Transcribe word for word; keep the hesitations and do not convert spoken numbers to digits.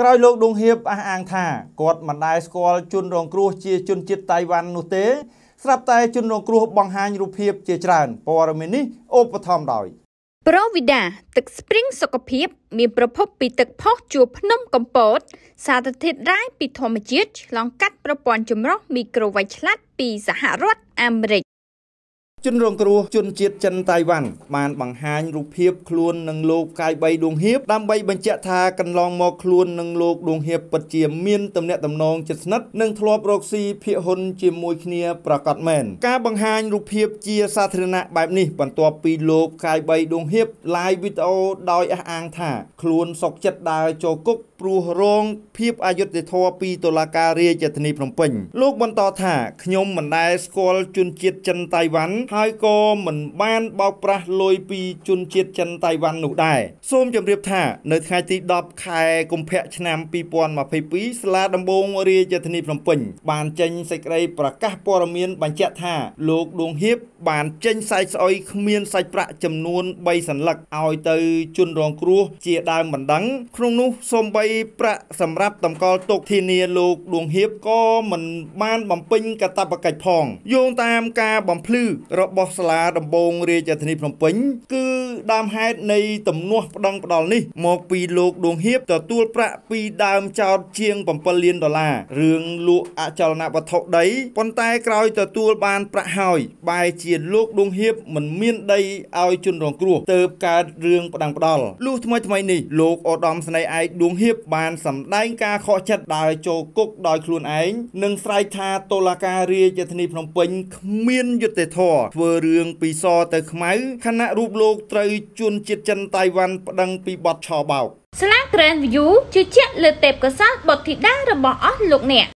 ក្រោយលោកដួងហៀបអះអាងថាគាត់មិនដែលស្គាល់ជនរងគ្រោះជាជនជាតិតៃវ៉ាន់នោះទេស្រាប់តែជនរងគ្រោះបង្ហាញរូបភាពជាច្រើនព័ត៌មាននេះឧបត្ថម្ភដោយប្រូវីដាទឹកស្ព្រីងសុខភាពមានប្រភពពីទឹកផុសជួរភ្នំកំពតសារធាតុរ៉ែពីធម្មជាតិឆ្លងកាត់ប្រព័ន្ធចម្រោះមីក្រូវ៉ាច់ឆ្លាតពីសហរដ្ឋអាមេរិកជនរងគ្រោះជនជាតិចិនតៃវ៉ាន់បានបង្ហាញរូបភាពខ្លួននឹងលោកកាយបីដួងហៀបដើម្បីបញ្ជាក់ថាកន្លងមកខ្លួននឹងលោកដួងហៀបពិតជាមានទំនាក់ទំនងជិតស្និទ្ធនិងធ្លាប់រកស៊ីភាគហ៊ុនជាមួយគ្នាប្រកបមែនការបង្ហាញរូបភាពជាសាធារណៈបែបនេះបន្ទាប់ពីលោកកាយបីដួងហៀប live វីដេអូដោយអះអាងថាខ្លួនសុខចិត្តដើរចូលគុកព្រោះរងភាពអយុត្តិធម៌ពីតុលាការរាជធានីភ្នំពេញលោកបន្តថាខ្ញុំមិនដែលស្គាល់ជនជាតិចិនតៃវ៉ាន់ហើយក៏មិនបានបោកប្រាស់លុយពីជនជាតិចិនតៃវ៉ាន់នោះដែរសូមជម្រាបថានៅថ្ងៃទីដប់ខែកុម្ភៈឆ្នាំពីរពាន់ម្ភៃពីរសាលាដំបងរាជធានីភ្នំពេញបានចេញសេចក្តីប្រកាសព័ត៌មានបញ្ជាក់ថាលោកដួងហៀបបានចេញសាច់ស្អុយគ្មានសាច់ប្រាក់ចំនួនបីសន្លឹកឲ្យទៅជនរងគ្រោះជាដើមបណ្ដឹងក្នុងនោះសូម្បីប្រាក់សម្រាប់តម្កល់ទុកធានាលោកដួងហៀបក៏មិនបានបំពេញកាតព្វកិច្ចផងយោងតាមការបំភ្លឺរបស់សាលាដំបងរាជធានីភ្នំពេញគឺដើមហេតុនៃទំនាស់ប្តឹងផ្តល់នេះមកពីលោកដួងហៀបទទួលប្រាក់ពីដើមចោតជាងbảyលានដុល្លាររឿងលក់អចលនវត្ថុដីប៉ុន្តែក្រោយទទួលបានប្រាក់ហើយបែរជាលោកដួងហៀបមិនមានដីឲ្យជនរងគ្រោះទើបកើតរឿងប្តឹងផ្តល់លុះថ្មីថ្មីនេះលោកឧត្តមស្នេហ៍ឯកដួងហៀបបានសម្ដែងការខកចិត្តដើរចូលគុកដោយខ្លួនឯងនិងស្រែកថាតុលាការរាជធានីភ្នំពេញគ្មានយុត្តិធម៌ធ្វើរឿងពីសទៅខ្មៅខណៈរូបលោកត្រូវជនជាតិចិនតៃវ៉ាន់ប្តឹងពីបទឆបោកស្លាក Grand View ជឿជាក់លើទេពកោសល្យបុត្រធីតារបស់អស់លោកអ្នក